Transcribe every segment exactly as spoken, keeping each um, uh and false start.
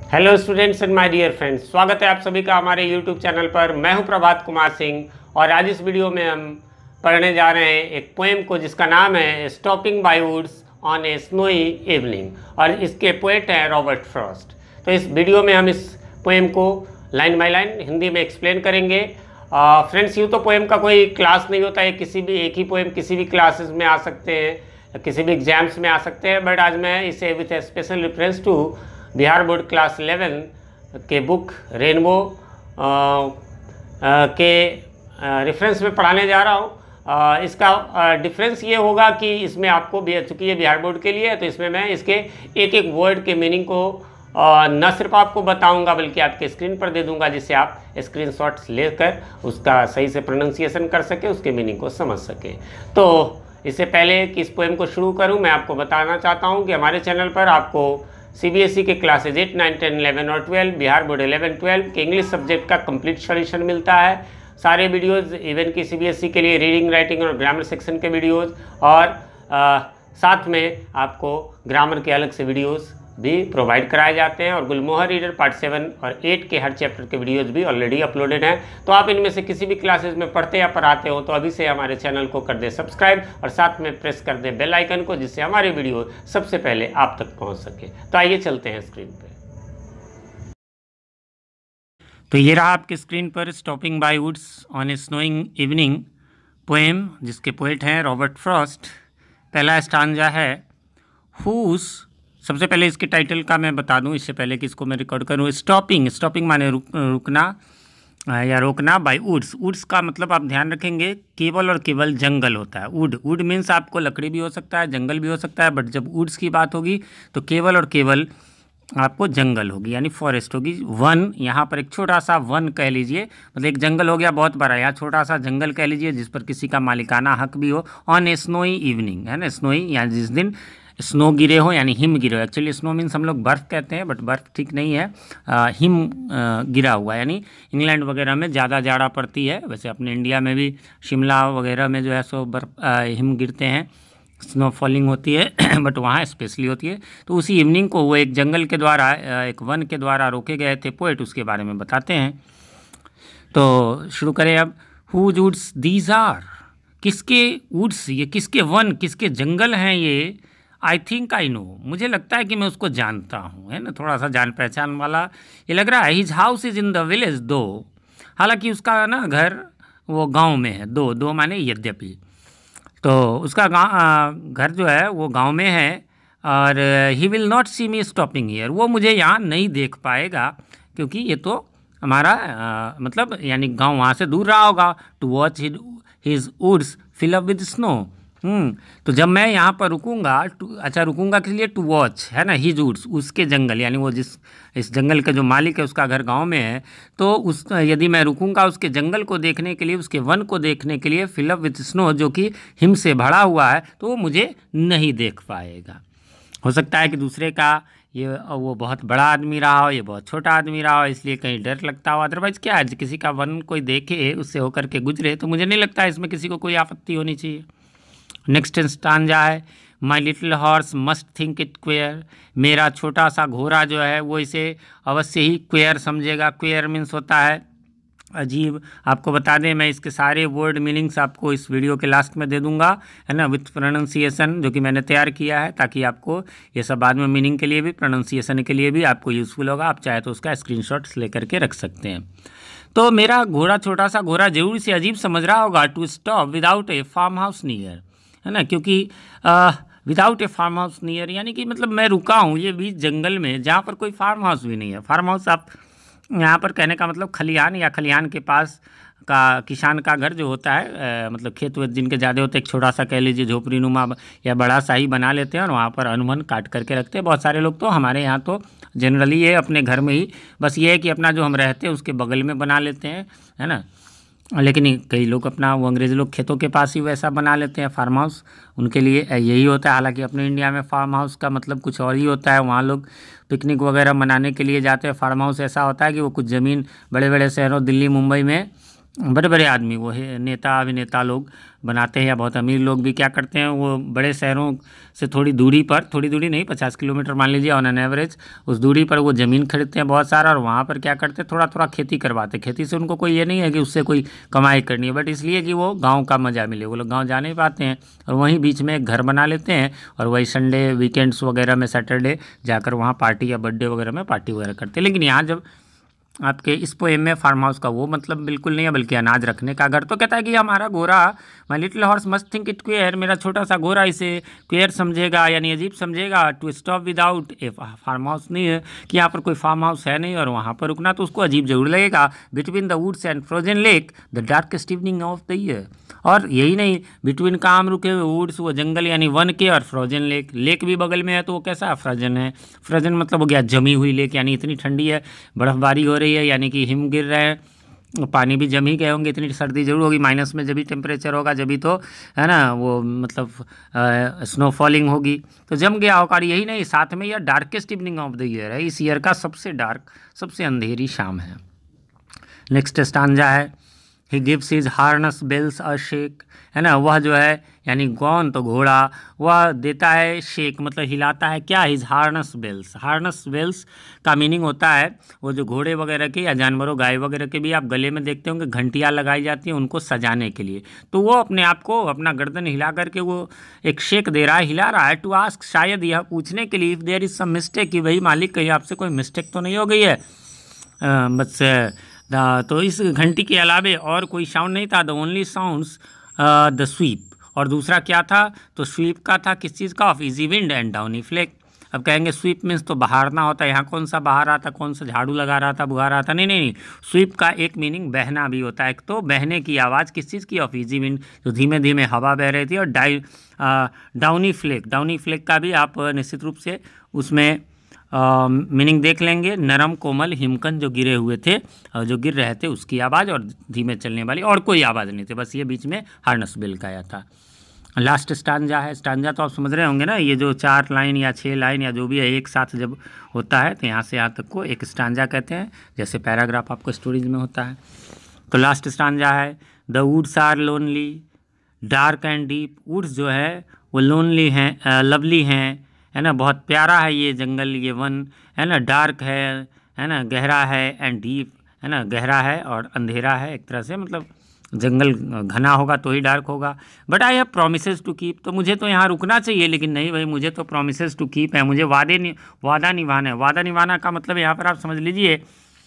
Hello students and my dear friends, स्वागत है आप सभी का हमारे यूट्यूब चैनल पर। मैं हूं प्रभात कुमार सिंह और आज इस वीडियो में हम पढ़ने जा रहे हैं एक पोएम को जिसका नाम है stopping by woods on a snowy evening और इसके पोएट हैं रॉबर्ट फ्रॉस्ट। तो इस वीडियो में हम इस पोएम को लाइन बाय लाइन हिंदी में एक्सप्लेन करेंगे। फ्रेंड्स, यूँ तो पोएम का कोई क्लास नहीं होता है, किसी भी एक ही पोएम किसी भी क्लासेस में आ सकते हैं, किसी भी एग्जाम्स में आ सकते हैं, बट आज मैं इसे with a special reference to Bihar board class eleven के बुक रेनबो के रेफरेंस में पढ़ाने जा रहा हूँ। इसका डिफरेंस ये होगा कि इसमें आपको भी, चूँकि ये बिहार बोर्ड के लिए है तो इसमें मैं इसके एक एक वर्ड के मीनिंग को न सिर्फ आपको बताऊंगा बल्कि आपके स्क्रीन पर दे दूंगा, जिससे आप स्क्रीनशॉट्स लेकर उसका सही से प्रोनाउंसिएशन कर सके, उसके मीनिंग को समझ सके। तो इससे पहले कि इस पोएम को शुरू करूँ, मैं आपको बताना चाहता हूँ कि हमारे चैनल पर आपको सीबीएसई के classes eight, nine, ten, eleven और twelve, Bihar board eleven, twelve के इंग्लिश सब्जेक्ट का कंप्लीट सॉल्यूशन मिलता है। सारे वीडियोस, इवन की सीबीएसई के लिए रीडिंग, राइटिंग और ग्रामर सेक्शन के वीडियोस और आ, साथ में आपको ग्रामर के अलग से वीडियोस भी प्रोवाइड कराए जाते हैं। और गुलमोहर रीडर पार्ट सेवन और एट के हर चैप्टर के वीडियोस भी ऑलरेडी अपलोडेड हैं। तो आप इनमें से किसी भी क्लासेस में पढ़ते या पढ़ाते हो तो अभी से हमारे चैनल को कर दे सब्सक्राइब और साथ में प्रेस कर दे बेल आइकन को, जिससे हमारे वीडियो सबसे पहले आप तक पहुंच सके। तो आइए चलते हैं स्क्रीन पे। तो ये रहा आपके स्क्रीन पर stopping by woods on a snowing evening poem, जिसके पोएट हैं रॉबर्ट फ्रॉस्ट। पहला स्टांजा है हुज। सबसे पहले इसके टाइटल का मैं बता दूं इससे पहले कि इसको मैं रिकॉर्ड करूं। स्टॉपिंग, स्टॉपिंग माने रुक, रुकना या रोकना। बाय वुड्स, वुड्स का मतलब आप ध्यान रखेंगे केवल और केवल जंगल होता है। वुड, वुड मीन्स आपको लकड़ी भी हो सकता है, जंगल भी हो सकता है, बट जब वुड्स की बात होगी तो केवल और केवल आपको जंगल होगी, यानी फॉरेस्ट होगी। वन, यहाँ पर एक छोटा सा वन कह लीजिए, मतलब एक जंगल हो गया बहुत बड़ा, यहाँ छोटा सा जंगल कह लीजिए जिस पर किसी का मालिकाना हक भी हो। ऑन ए स्नोई इवनिंग, है ना, स्नोई यानी जिस दिन स्नो गिरे हो, यानी हिम गिरे हो। एक्चुअली स्नो मीन्स हम लोग बर्फ़ कहते हैं, बट बर्फ़ ठीक नहीं है, आ, हिम आ, गिरा हुआ, यानी इंग्लैंड वगैरह में ज़्यादा जाड़ा पड़ती है। वैसे अपने इंडिया में भी शिमला वगैरह में जो है सो बर्फ हिम गिरते हैं, स्नो फॉलिंग होती है, बट वहाँ स्पेशली होती है। तो उसी इवनिंग को वो एक जंगल के द्वारा, एक वन के द्वारा रोके गए थे पोएट, उसके बारे में बताते हैं। तो शुरू करें अब। हुज वुड्स दीज आर, किसके वुड्स, ये किसके वन, किसके जंगल हैं ये। आई थिंक आई नो, मुझे लगता है कि मैं उसको जानता हूँ, है ना, थोड़ा सा जान पहचान वाला ये लग रहा है। His house is in the village though, हालांकि उसका ना घर वो गांव में है। दो, दो माने यद्यपि, तो उसका गाँव घर जो है वो गांव में है। और he will not see me stopping here, वो मुझे यहाँ नहीं देख पाएगा क्योंकि ये तो हमारा आ, मतलब यानी गांव वहाँ से दूर रहा होगा। To watch his woods fill up with snow. हम्म तो जब मैं यहाँ पर रुकूंगा, अच्छा रुकूंगा किस लिए, टू वॉच, है ना, हिज वुड्स, उसके जंगल, यानी वो जिस इस जंगल का जो मालिक है उसका घर गांव में है, तो उस यदि मैं रुकूंगा उसके जंगल को देखने के लिए, उसके वन को देखने के लिए, फिल अप विथ स्नो, जो कि हिम से भरा हुआ है, तो वो मुझे नहीं देख पाएगा। हो सकता है कि दूसरे का ये वो बहुत बड़ा आदमी रहा हो, ये बहुत छोटा आदमी रहा हो, इसलिए कहीं डर लगता हो। अदरवाइज़ क्या है, किसी का वन कोई देखे, उससे होकर के गुजरे, तो मुझे नहीं लगता इसमें किसी को कोई आपत्ति होनी चाहिए। नेक्स्ट स्टांजा है my little horse must think it queer, मेरा छोटा सा घोड़ा जो है वो इसे अवश्य ही क्वेयर समझेगा। क्वेयर मीन्स होता है अजीब। आपको बता दें, मैं इसके सारे वर्ड मीनिंग्स आपको इस वीडियो के लास्ट में दे दूंगा, है ना, विथ प्रोनाउंसिएशन, जो कि मैंने तैयार किया है, ताकि आपको ये सब बाद में मीनिंग के लिए भी, प्रोनाउंसिएशन के लिए भी आपको यूज़फुल होगा। आप चाहे तो उसका स्क्रीनशॉट्स लेकर के रख सकते हैं। तो मेरा घोड़ा, छोटा सा घोड़ा जरूर से अजीब समझ रहा होगा to stop without a farmhouse near, है ना, क्योंकि without a farmhouse near यानी कि मतलब मैं रुका हूँ ये बीच जंगल में जहाँ पर कोई फार्म हाउस भी नहीं है। फार्म हाउस आप यहाँ पर कहने का मतलब खलिहान, या खलिहान के पास का किसान का घर जो होता है, आ, मतलब खेत वेत जिनके ज़्यादा होते हैं, एक छोटा सा कह लीजिए झोपड़ी नुमा या बड़ा सा ही बना लेते हैं और वहाँ पर अनवन काट करके रखते हैं। बहुत सारे लोग, तो हमारे यहाँ तो जनरली ये अपने घर में ही, बस ये है कि अपना जो हम रहते हैं उसके बगल में बना लेते हैं, है ना। लेकिन कई लोग अपना, वो अंग्रेज़ी लोग खेतों के पास ही वैसा बना लेते हैं फार्म हाउस, उनके लिए यही होता है। हालांकि अपने इंडिया में फार्म हाउस का मतलब कुछ और ही होता है। वहाँ लोग पिकनिक वगैरह मनाने के लिए जाते हैं। फार्म हाउस ऐसा होता है कि वो कुछ ज़मीन बड़े बड़े शहरों, दिल्ली मुंबई में बड़े बड़े आदमी, वो है नेता अभिनेता लोग बनाते हैं, या बहुत अमीर लोग भी क्या करते हैं, वो बड़े शहरों से थोड़ी दूरी पर, थोड़ी दूरी नहीं, पचास किलोमीटर मान लीजिए ऑन एन एवरेज, उस दूरी पर वो ज़मीन खरीदते हैं बहुत सारा, और वहाँ पर क्या करते हैं, थोड़ा थोड़ा खेती करवाते हैं। खेती से उनको कोई ये नहीं है कि उससे कोई कमाई करनी है, बट इसलिए कि वो गाँव का मज़ा मिले। वो लोग गाँव जा नहीं पाते हैं, और वहीं बीच में एक घर बना लेते हैं, और वही संडे वीकेंड्स वगैरह में, सैटरडे जाकर वहाँ पार्टी या बर्थडे वगैरह में पार्टी वगैरह करते हैं। लेकिन यहाँ जब आपके इस पोएम में फार्म हाउस का वो मतलब बिल्कुल नहीं है, बल्कि अनाज रखने का घर। तो कहता है कि हमारा घोड़ा, my little horse must think it queer, मेरा छोटा सा घोड़ा इसे क्वेयर समझेगा, यानी अजीब समझेगा, to stop without a farmhouse, नहीं है कि यहाँ पर कोई फार्म हाउस है नहीं और वहाँ पर रुकना तो उसको अजीब जरूर लगेगा। Between the woods and frozen lake the darkest evening of the year, और यही नहीं, बिटवीन काम रुके हुए वुड्स, वो जंगल यानी वन के, और फ्रोजन लेक, लेक भी बगल में है, तो वो कैसा फ्रोजन है, फ्रोजन मतलब हो गया जमी हुई लेक, यानी इतनी ठंडी है, बर्फ़बारी हो रही है, यानी कि हिम गिर रहे हैं, पानी भी जम ही गए होंगे, इतनी सर्दी जरूर होगी, माइनस में जब भी टेम्परेचर होगा, जब भी तो है ना वो मतलब स्नो फॉलिंग होगी, तो जम गया होगा। और यही नहीं, साथ में यह darkest evening of the year है, इस ईयर का सबसे डार्क, सबसे अंधेरी शाम है। नेक्स्ट स्टांजा है, he gives his harness bells a shake, है ना, वह जो है यानी गौन तो घोड़ा, वह देता है शेक मतलब हिलाता है क्या, his harness bells. Harness bells का मीनिंग होता है वो जो घोड़े वगैरह के या जानवरों गाय वगैरह के भी आप गले में देखते होंगे घंटियाँ लगाई जाती हैं उनको सजाने के लिए, तो वो अपने आप को अपना गर्दन हिला करके वो एक शेक दे रहा है, हिला रहा है, टू आस्क, शायद यह पूछने के लिए, if there is some mistake, कि भाई मालिक कहीं आपसे कोई मिस्टेक तो नहीं हो गई है, बस तो इस घंटी के अलावे और कोई साउंड नहीं था, the only sound's the sweep, और दूसरा क्या था, तो स्वीप का था किस चीज़ का, of easy wind and downy flake. अब कहेंगे स्वीप मीन्स तो बहारना होता है, यहाँ कौन सा बहार रहा था, कौन सा झाड़ू लगा रहा था, बुहा रहा था, नहीं नहीं नहीं, स्वीप का एक मीनिंग बहना भी होता है, एक तो बहने की आवाज़ किस चीज़ की, ऑफ इजी विंड, जो धीमे धीमे हवा बह रही थी, और डाई डाउनी फ्लेक, डाउनी फ्लेक का भी आप निश्चित रूप से उसमें मीनिंग uh, देख लेंगे, नरम कोमल हिमकन जो गिरे हुए थे, uh, जो गिर रहे थे उसकी आवाज़, और धीमे चलने वाली, और कोई आवाज़ नहीं थी, बस ये बीच में हार्नस बेल का आया था। लास्ट स्टांजा है, स्टांजा तो आप समझ रहे होंगे ना, ये जो चार लाइन या छः लाइन या जो भी है एक साथ जब होता है तो यहाँ से यहाँ तक को एक स्टांजा कहते हैं, जैसे पैराग्राफ आपको स्टोरीज में होता है। तो लास्ट स्टांजा है, the woods are lonely dark and deep, woods जो है वो लोनली हैं, लवली हैं, है ना, बहुत प्यारा है ये जंगल, ये वन, है ना, डार्क है, है ना, गहरा है, एंड डीप, है ना, गहरा है और अंधेरा है, एक तरह से मतलब जंगल घना होगा तो ही डार्क होगा। But I have promises to keep, तो मुझे तो यहाँ रुकना चाहिए, लेकिन नहीं भाई, मुझे तो प्रोमिसेस टू कीप है, मुझे वादे नि, वादा निभाना है। वादा निभाना का मतलब यहाँ पर आप समझ लीजिए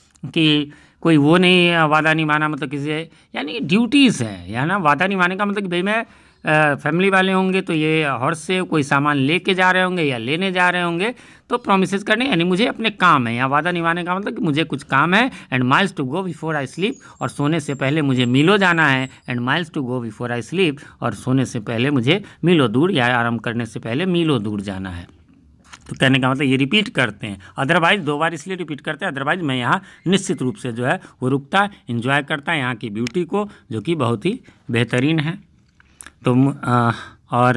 कि कोई वो नहीं, वादा निभाना मतलब किसी, यानी ड्यूटीज़ है, या ना वादा निभाने का मतलब कि भाई मैं फैमिली वाले होंगे तो ये हॉर्स से कोई सामान लेके जा रहे होंगे या लेने जा रहे होंगे, तो प्रोमिसेस करने, यानी मुझे अपने काम है, या वादा निभाने का मतलब कि मुझे कुछ काम है। And miles to go before I sleep, और सोने से पहले मुझे मीलो जाना है। And miles to go before I sleep, और सोने से पहले मुझे मीलो दूर या आराम करने से पहले मीलो दूर जाना है। तो कहने का मतलब ये रिपीट करते हैं, अदरवाइज दो बार इसलिए रिपीट करते हैं, अदरवाइज मैं यहाँ निश्चित रूप से जो है वो रुकता, इन्जॉय करता यहाँ की ब्यूटी को, जो कि बहुत ही बेहतरीन है। तो आ, और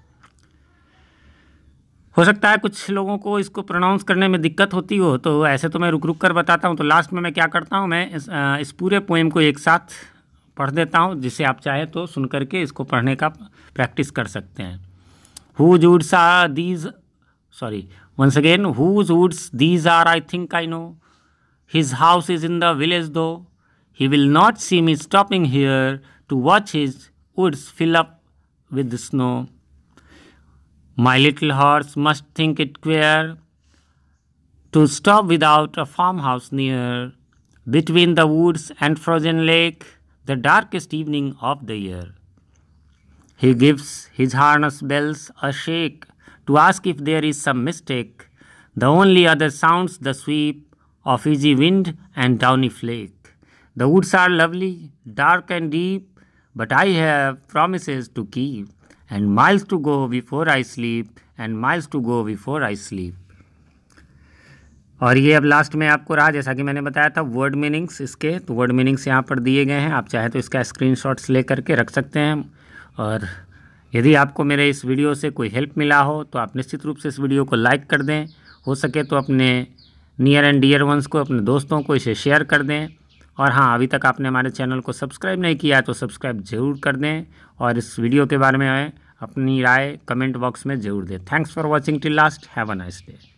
हो सकता है कुछ लोगों को इसको प्रोनाउंस करने में दिक्कत होती हो, तो ऐसे तो मैं रुक रुक कर बताता हूँ। तो लास्ट में मैं क्या करता हूँ, मैं इस, आ, इस पूरे पोएम को एक साथ पढ़ देता हूँ, जिसे आप चाहें तो सुन करके इसको पढ़ने का प्रैक्टिस कर सकते हैं। Whose woods are these, sorry once again, whose woods these are, I think I know, his house is in the village though, he will not see me stopping here to watch his woods fill up with snow. My little horse must think it queer to stop without a farmhouse near. Between the woods and frozen lake, the darkest evening of the year. He gives his harness bells a shake to ask if there is some mistake. The only other sounds the sweep of easy wind and downy flake. The woods are lovely, dark and deep, but I have promises to keep, and miles to go before I sleep, and miles to go before I sleep. और ये अब last में आपको रहा, जैसा कि मैंने बताया था वर्ड मीनिंग्स इसके, तो वर्ड मीनिंग्स यहाँ पर दिए गए हैं, आप चाहे तो इसका स्क्रीनशॉट्स ले करके रख सकते हैं। और यदि आपको मेरे इस वीडियो से कोई हेल्प मिला हो तो आप निश्चित रूप से इस वीडियो को लाइक कर दें, हो सके तो अपने नियर एंड डियर वंस को, अपने दोस्तों को इसे शेयर कर दें, और हाँ, अभी तक आपने हमारे चैनल को सब्सक्राइब नहीं किया तो सब्सक्राइब ज़रूर कर दें और इस वीडियो के बारे में अपनी राय कमेंट बॉक्स में ज़रूर दें। Thanks for watching till last. Have a nice day.